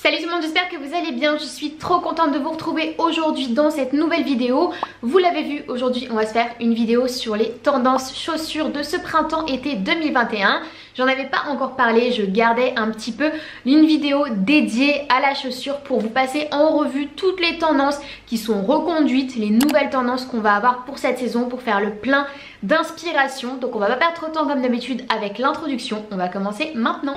Salut tout le monde, j'espère que vous allez bien. Je suis trop contente de vous retrouver aujourd'hui dans cette nouvelle vidéo. Vous l'avez vu, aujourd'hui on va se faire une vidéo sur les tendances chaussures de ce printemps-été 2021. J'en avais pas encore parlé, je gardais un petit peu une vidéo dédiée à la chaussure pour vous passer en revue toutes les tendances qui sont reconduites, les nouvelles tendances qu'on va avoir pour cette saison, pour faire le plein d'inspiration. Donc on va pas perdre trop de temps comme d'habitude avec l'introduction, on va commencer maintenant.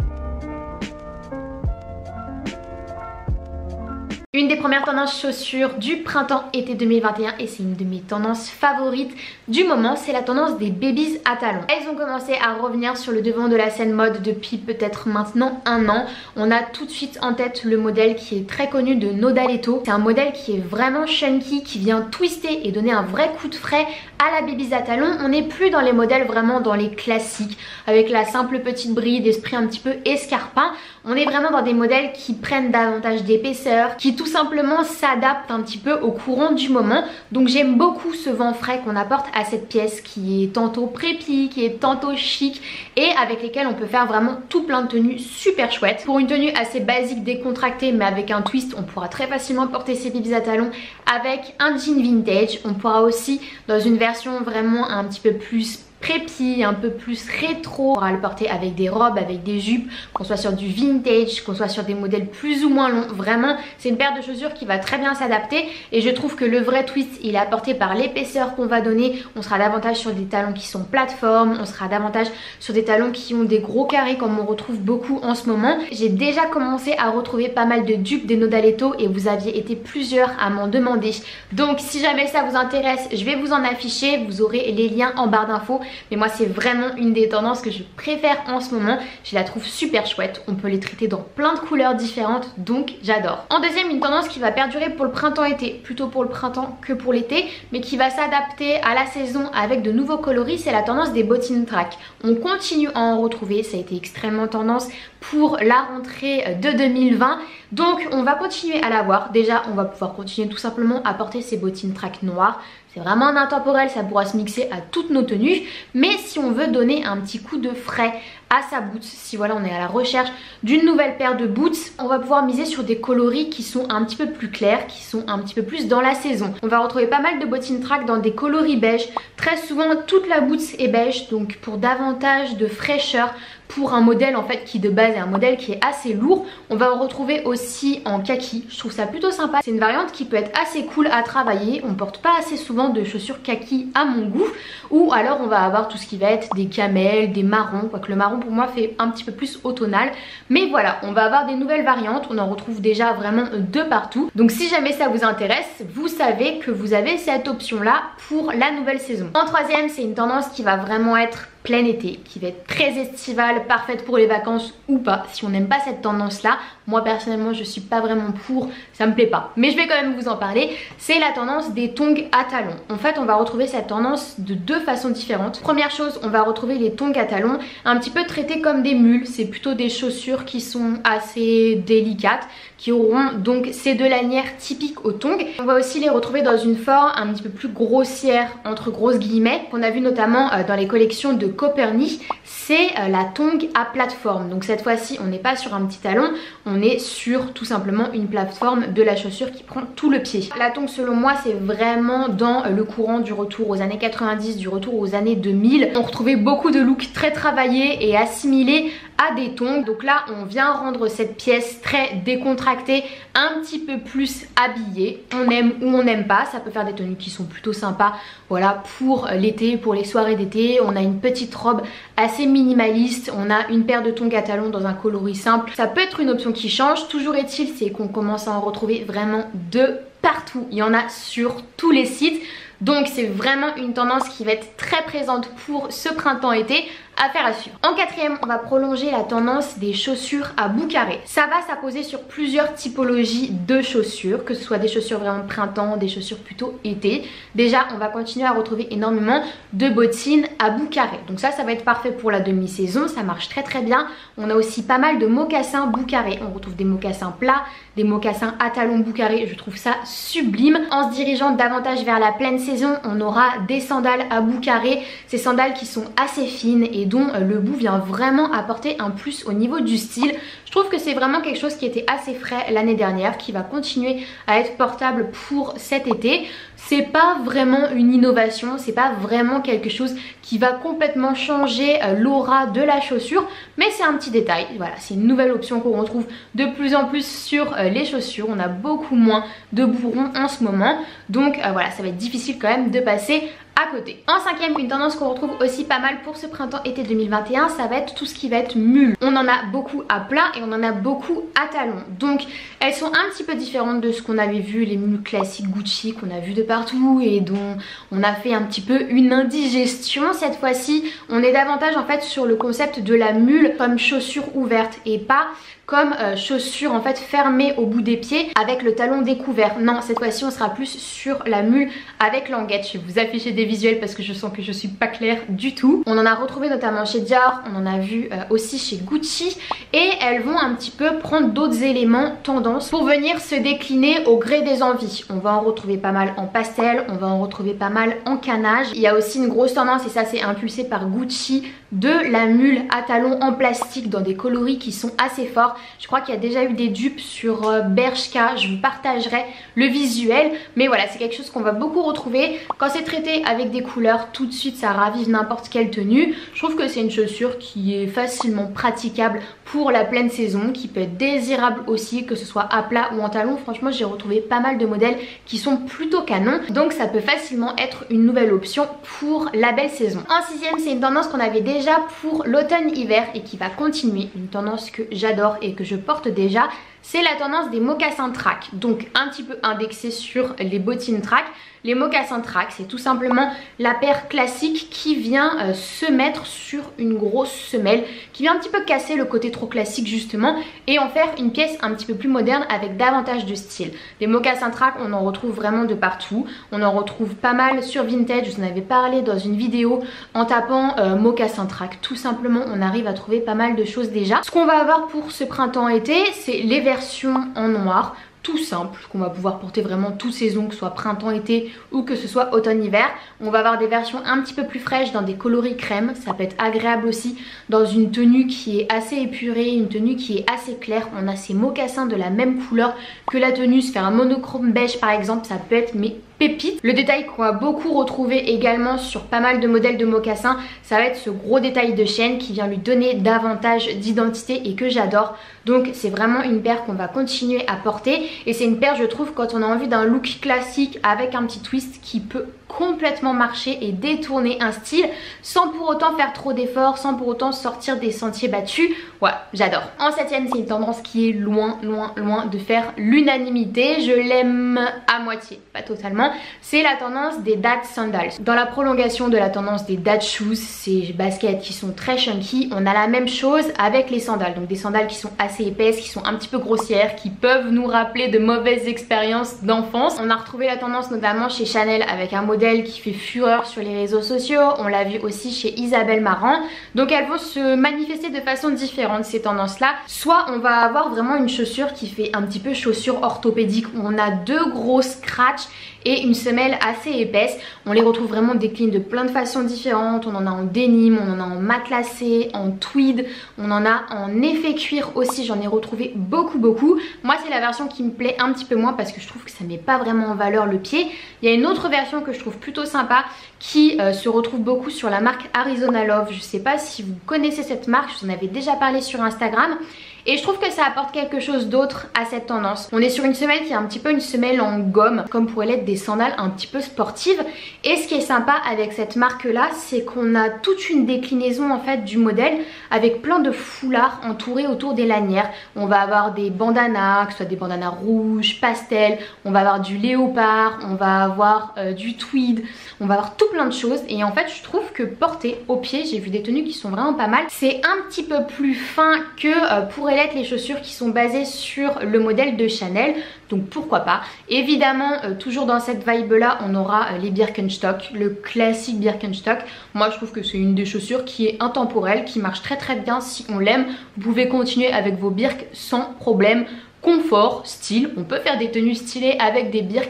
Une des premières tendances chaussures du printemps-été 2021 et c'est une de mes tendances favorites du moment, c'est la tendance des babies à talons. Elles ont commencé à revenir sur le devant de la scène mode depuis peut-être maintenant un an. On a tout de suite en tête le modèle qui est très connu de Nodaletto. C'est un modèle qui est vraiment chunky, qui vient twister et donner un vrai coup de frais à la babies à talons. On n'est plus dans les modèles vraiment dans les classiques avec la simple petite bride, esprit un petit peu escarpin. On est vraiment dans des modèles qui prennent davantage d'épaisseur, qui tout simplement s'adaptent un petit peu au courant du moment. Donc j'aime beaucoup ce vent frais qu'on apporte à cette pièce qui est tantôt préppy, qui est tantôt chic et avec lesquelles on peut faire vraiment tout plein de tenues super chouettes. Pour une tenue assez basique, décontractée mais avec un twist, on pourra très facilement porter ses babies à talons avec un jean vintage. On pourra aussi dans une version vraiment un petit peu plus préppy, un peu plus rétro. On pourra le porter avec des robes, avec des jupes, qu'on soit sur du vintage, qu'on soit sur des modèles plus ou moins longs. Vraiment, c'est une paire de chaussures qui va très bien s'adapter et je trouve que le vrai twist, il est apporté par l'épaisseur qu'on va donner. On sera davantage sur des talons qui sont plateformes, on sera davantage sur des talons qui ont des gros carrés comme on retrouve beaucoup en ce moment. J'ai déjà commencé à retrouver pas mal de dupes des Nodaletto et vous aviez été plusieurs à m'en demander. Donc si jamais ça vous intéresse, je vais vous en afficher, vous aurez les liens en barre d'infos. Mais moi c'est vraiment une des tendances que je préfère en ce moment. Je la trouve super chouette, on peut les traiter dans plein de couleurs différentes, donc j'adore. En deuxième, une tendance qui va perdurer pour le printemps-été, plutôt pour le printemps que pour l'été, mais qui va s'adapter à la saison avec de nouveaux coloris, c'est la tendance des bottines track. On continue à en retrouver, ça a été extrêmement tendance pour la rentrée de 2020. Donc on va continuer à la voir. Déjà on va pouvoir continuer tout simplement à porter ces bottines track noires. C'est vraiment un intemporel, ça pourra se mixer à toutes nos tenues. Mais si on veut donner un petit coup de frais à sa boots, si voilà on est à la recherche d'une nouvelle paire de boots, on va pouvoir miser sur des coloris qui sont un petit peu plus clairs, qui sont un petit peu plus dans la saison. On va retrouver pas mal de bottines track dans des coloris beige. Très souvent toute la boots est beige, donc pour davantage de fraîcheur, pour un modèle en fait qui de base est un modèle qui est assez lourd. On va en retrouver aussi en kaki, je trouve ça plutôt sympa. C'est une variante qui peut être assez cool à travailler. On porte pas assez souvent de chaussures kaki à mon goût. Ou alors on va avoir tout ce qui va être des camels, des marrons, quoique le marron pour moi fait un petit peu plus automnal. Mais voilà, on va avoir des nouvelles variantes, on en retrouve déjà vraiment de partout. Donc si jamais ça vous intéresse, vous savez que vous avez cette option là pour la nouvelle saison. En troisième, c'est une tendance qui va vraiment être plein été, qui va être très estivale, parfaite pour les vacances ou pas. Si on n'aime pas cette tendance là, moi personnellement je suis pas vraiment pour, ça me plaît pas, mais je vais quand même vous en parler. C'est la tendance des tongs à talons. En fait on va retrouver cette tendance de deux façons différentes. Première chose, on va retrouver les tongs à talons un petit peu traités comme des mules. C'est plutôt des chaussures qui sont assez délicates, qui auront donc ces deux lanières typiques aux tongs. On va aussi les retrouver dans une forme un petit peu plus grossière, entre grosses guillemets, qu'on a vu notamment dans les collections de Copernic. C'est la tong à plateforme. Donc cette fois-ci on n'est pas sur un petit talon, on est sur tout simplement une plateforme de la chaussure qui prend tout le pied. La tong selon moi c'est vraiment dans le courant du retour aux années 90, du retour aux années 2000. On retrouvait beaucoup de looks très travaillés et assimilés à des tongs. Donc là on vient rendre cette pièce très décontractée, un petit peu plus habillée. On aime ou on n'aime pas, ça peut faire des tenues qui sont plutôt sympas. Voilà, pour l'été, pour les soirées d'été, on a une petite robe assez minimaliste, on a une paire de tongs à talons dans un coloris simple. Ça peut être une option qui change, toujours est-il c'est qu'on commence à en retrouver vraiment de partout. Il y en a sur tous les sites. Donc c'est vraiment une tendance qui va être très présente pour ce printemps-été. Affaire à suivre. En quatrième, on va prolonger la tendance des chaussures à bout carré. Ça va s'apposer sur plusieurs typologies de chaussures, que ce soit des chaussures vraiment printemps, des chaussures plutôt été. Déjà, on va continuer à retrouver énormément de bottines à bout carré. Donc ça va être parfait pour la demi-saison, ça marche très très bien. On a aussi pas mal de mocassins bout carré. On retrouve des mocassins plats, des mocassins à talons bout carré. Je trouve ça sublime. En se dirigeant davantage vers la pleine saison, on aura des sandales à bout carré. Ces sandales qui sont assez fines et et dont le bout vient vraiment apporter un plus au niveau du style. Je trouve que c'est vraiment quelque chose qui était assez frais l'année dernière, qui va continuer à être portable pour cet été. C'est pas vraiment une innovation, c'est pas vraiment quelque chose qui va complètement changer l'aura de la chaussure, mais c'est un petit détail. Voilà, c'est une nouvelle option qu'on retrouve de plus en plus sur les chaussures. On a beaucoup moins de bourrons en ce moment, donc voilà, ça va être difficile quand même de passer à côté. En cinquième, une tendance qu'on retrouve aussi pas mal pour ce printemps-été 2021, ça va être tout ce qui va être mule. On en a beaucoup à plat et on en a beaucoup à talons. Donc elles sont un petit peu différentes de ce qu'on avait vu, les mules classiques Gucci qu'on a vu de partout et dont on a fait un petit peu une indigestion. Cette fois-ci, on est davantage en fait sur le concept de la mule comme chaussure ouverte et pas comme chaussure en fait fermée au bout des pieds avec le talon découvert. Non, cette fois-ci on sera plus sur la mule avec languette. Je vais vous afficher des visuels parce que je sens que je suis pas claire du tout. On en a retrouvé notamment chez Dior, on en a vu aussi chez Gucci et elles vont un petit peu prendre d'autres éléments tendance pour venir se décliner au gré des envies. On va en retrouver pas mal en pastel, on va en retrouver pas mal en canage. Il y a aussi une grosse tendance et ça c'est impulsé par Gucci de la mule à talons en plastique dans des coloris qui sont assez forts. Je crois qu'il y a déjà eu des dupes sur Bershka, je vous partagerai le visuel, mais voilà, c'est quelque chose qu'on va beaucoup retrouver. Quand c'est traité avec des couleurs, tout de suite ça ravive n'importe quelle tenue. Je trouve que c'est une chaussure qui est facilement praticable pour la pleine saison, qui peut être désirable aussi, que ce soit à plat ou en talons. Franchement, j'ai retrouvé pas mal de modèles qui sont plutôt canons, donc ça peut facilement être une nouvelle option pour la belle saison. En sixième, c'est une tendance qu'on avait déjà pour l'automne-hiver et qui va continuer, une tendance que j'adore et que je porte déjà, c'est la tendance des mocassins track, donc un petit peu indexé sur les bottines track. Les mocassins track, c'est tout simplement la paire classique qui vient se mettre sur une grosse semelle, qui vient un petit peu casser le côté trop classique justement et en faire une pièce un petit peu plus moderne avec davantage de style. Les mocassins track, on en retrouve vraiment de partout. On en retrouve pas mal sur Vinted, je vous en avais parlé dans une vidéo en tapant mocassins track. Tout simplement, on arrive à trouver pas mal de choses déjà. Ce qu'on va avoir pour ce printemps-été, c'est les versions en noir, tout simple, qu'on va pouvoir porter vraiment toute saison, que ce soit printemps-été ou que ce soit automne-hiver. On va avoir des versions un petit peu plus fraîches dans des coloris crème, ça peut être agréable aussi dans une tenue qui est assez épurée, une tenue qui est assez claire. On a ces mocassins de la même couleur que la tenue, se faire un monochrome beige par exemple, ça peut être mais pépite. Le détail qu'on va beaucoup retrouver également sur pas mal de modèles de mocassins, ça va être ce gros détail de chaîne qui vient lui donner davantage d'identité et que j'adore. Donc c'est vraiment une paire qu'on va continuer à porter et c'est une paire, je trouve, quand on a envie d'un look classique avec un petit twist qui peut complètement marcher et détourner un style sans pour autant faire trop d'efforts, sans pour autant sortir des sentiers battus. Ouais, j'adore. En septième, c'est une tendance qui est loin de faire l'unanimité. Je l'aime à moitié, pas totalement. C'est la tendance des dad sandals. Dans la prolongation de la tendance des dad shoes, ces baskets qui sont très chunky, on a la même chose avec les sandales. Donc des sandales qui sont assez épaisses, qui sont un petit peu grossières, qui peuvent nous rappeler de mauvaises expériences d'enfance. On a retrouvé la tendance notamment chez Chanel avec un modèle qui fait fureur sur les réseaux sociaux. On l'a vu aussi chez Isabelle Marant. Donc elles vont se manifester de façon différente, ces tendances là. Soit on va avoir vraiment une chaussure qui fait un petit peu chaussure orthopédique où on a deux gros scratchs et une semelle assez épaisse. On les retrouve vraiment déclinés de plein de façons différentes. On en a en denim, on en a en matelassé, en tweed, on en a en effet cuir aussi. J'en ai retrouvé beaucoup. Moi c'est la version qui me plaît un petit peu moins parce que je trouve que ça met pas vraiment en valeur le pied. Il y a une autre version que je trouve plutôt sympa qui se retrouve beaucoup sur la marque Arizona Love. Je sais pas si vous connaissez cette marque, je vous en avais déjà parlé sur Instagram. Et je trouve que ça apporte quelque chose d'autre à cette tendance. On est sur une semelle qui est un petit peu une semelle en gomme, comme pourraient l'être des sandales un petit peu sportives. Et ce qui est sympa avec cette marque là, c'est qu'on a toute une déclinaison en fait du modèle avec plein de foulards entourés autour des lanières. On va avoir des bandanas, que ce soit des bandanas rouges, pastel, on va avoir du léopard, on va avoir du tweed, on va avoir tout plein de choses. Et en fait je trouve que porter au pied, j'ai vu des tenues qui sont vraiment pas mal. C'est un petit peu plus fin que pourraient l'être les chaussures qui sont basées sur le modèle de Chanel, donc pourquoi pas. Évidemment toujours dans cette vibe là on aura les Birkenstock, le classique Birkenstock. Moi je trouve que c'est une des chaussures qui est intemporelle, qui marche très bien si on l'aime. Vous pouvez continuer avec vos Birks sans problème. Confort, style, on peut faire des tenues stylées avec des Birks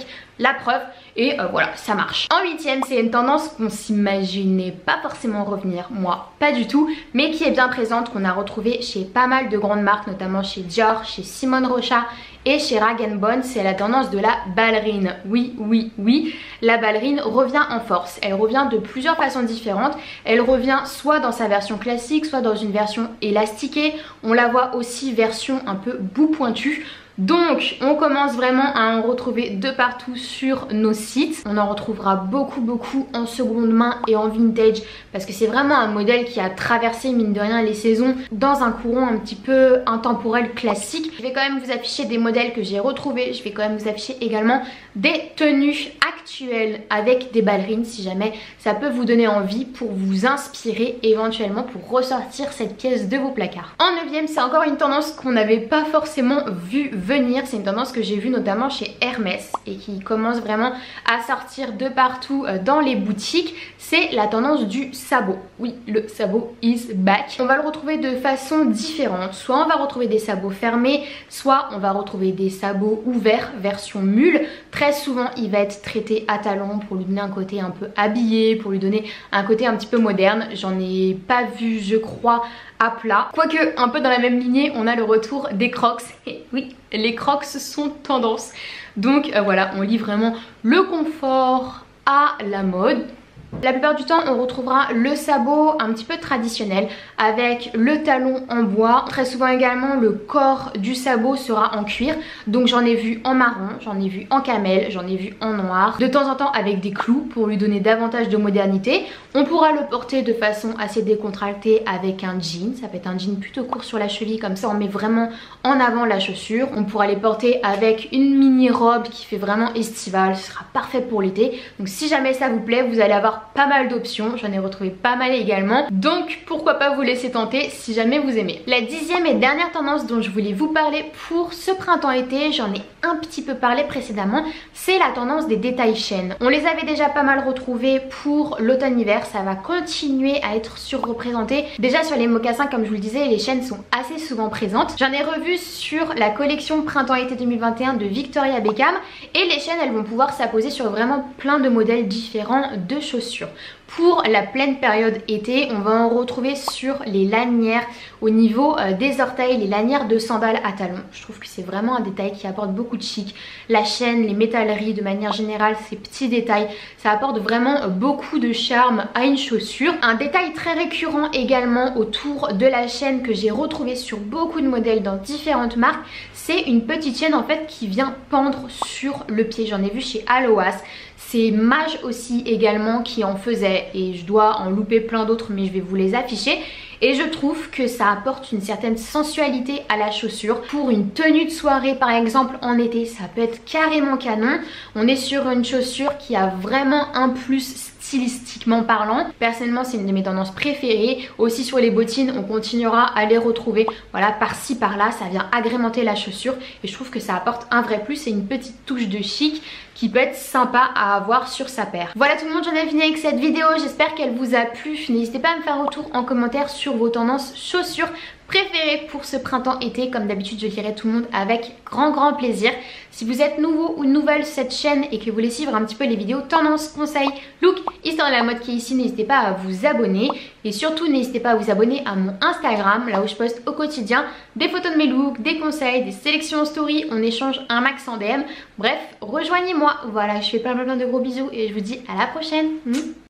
la preuve et voilà, ça marche. En 8ème, c'est une tendance qu'on s'imaginait pas forcément revenir, moi pas du tout, mais qui est bien présente, qu'on a retrouvée chez pas mal de grandes marques, notamment chez Dior, chez Simone Rocha et chez Rag & Bone. C'est la tendance de la ballerine. Oui, oui, oui, la ballerine revient en force. Elle revient de plusieurs façons différentes. Elle revient soit dans sa version classique, soit dans une version élastiquée. On la voit aussi version un peu bout pointu. Donc on commence vraiment à en retrouver de partout sur nos sites. On en retrouvera beaucoup en seconde main et en vintage, parce que c'est vraiment un modèle qui a traversé mine de rien les saisons dans un courant un petit peu intemporel classique. Je vais quand même vous afficher des modèles que j'ai retrouvés. Je vais quand même vous afficher également des tenues actuelles avec des ballerines, si jamais ça peut vous donner envie, pour vous inspirer éventuellement pour ressortir cette pièce de vos placards. En 9ème, c'est encore une tendance qu'on n'avait pas forcément vue venir. C'est une tendance que j'ai vue notamment chez Hermès et qui commence vraiment à sortir de partout dans les boutiques. C'est la tendance du sabot. Oui, le sabot is back. On va le retrouver de façon différente. Soit on va retrouver des sabots fermés, soit on va retrouver des sabots ouverts, version mule. Très souvent, il va être traité à talons pour lui donner un côté un peu habillé, pour lui donner un côté un petit peu moderne. J'en ai pas vu, je crois, à plat. Quoique, un peu dans la même lignée, on a le retour des crocs. Et oui, les crocs sont tendance. Donc voilà, on lit vraiment le confort à la mode. La plupart du temps, on retrouvera le sabot un petit peu traditionnel avec le talon en bois. Très souvent également, le corps du sabot sera en cuir. Donc j'en ai vu en marron, j'en ai vu en camel, j'en ai vu en noir. De temps en temps avec des clous pour lui donner davantage de modernité. On pourra le porter de façon assez décontractée avec un jean. Ça peut être un jean plutôt court sur la cheville, comme ça on met vraiment en avant la chaussure. On pourra les porter avec une mini robe qui fait vraiment estivale. Ce sera parfait pour l'été. Donc si jamais ça vous plaît, vous allez avoir pas mal d'options, j'en ai retrouvé pas mal également, donc pourquoi pas vous laisser tenter si jamais vous aimez. La 10e et dernière tendance dont je voulais vous parler pour ce printemps-été, j'en ai un petit peu parlé précédemment, c'est la tendance des détails chaînes. On les avait déjà pas mal retrouvés pour l'automne-hiver, ça va continuer à être surreprésenté. Déjà sur les mocassins, comme je vous le disais, les chaînes sont assez souvent présentes. J'en ai revu sur la collection printemps-été 2021 de Victoria Beckham et les chaînes, elles vont pouvoir s'apposer sur vraiment plein de modèles différents de chaussures. Pour la pleine période été, on va en retrouver sur les lanières au niveau des orteils, les lanières de sandales à talons. Je trouve que c'est vraiment un détail qui apporte beaucoup de chic. La chaîne, les métalleries de manière générale, ces petits détails, ça apporte vraiment beaucoup de charme à une chaussure. Un détail très récurrent également autour de la chaîne que j'ai retrouvé sur beaucoup de modèles dans différentes marques, c'est une petite chaîne en fait qui vient pendre sur le pied. J'en ai vu chez Aloas. C'est Mage aussi également qui en faisait et je dois en louper plein d'autres, mais je vais vous les afficher. Et je trouve que ça apporte une certaine sensualité à la chaussure. Pour une tenue de soirée par exemple en été, ça peut être carrément canon. On est sur une chaussure qui a vraiment un plus stylistiquement parlant. Personnellement, c'est une de mes tendances préférées. Aussi sur les bottines, on continuera à les retrouver. Voilà, par-ci par-là, ça vient agrémenter la chaussure et je trouve que ça apporte un vrai plus et une petite touche de chic qui peut être sympa à avoir sur sa paire. Voilà tout le monde, j'en ai fini avec cette vidéo. J'espère qu'elle vous a plu. N'hésitez pas à me faire retour en commentaire sur vos tendances chaussures préférées pour ce printemps-été. Comme d'habitude, je lirai tout le monde avec grand plaisir. Si vous êtes nouveau ou nouvelle sur cette chaîne et que vous voulez suivre un petit peu les vidéos tendances, conseils, look, histoire de la mode qui est ici, n'hésitez pas à vous abonner. Et surtout, n'hésitez pas à vous abonner à mon Instagram, là où je poste au quotidien des photos de mes looks, des conseils, des sélections en story. On échange un max en DM. Bref, rejoignez-moi. Voilà, je fais plein de gros bisous et je vous dis à la prochaine.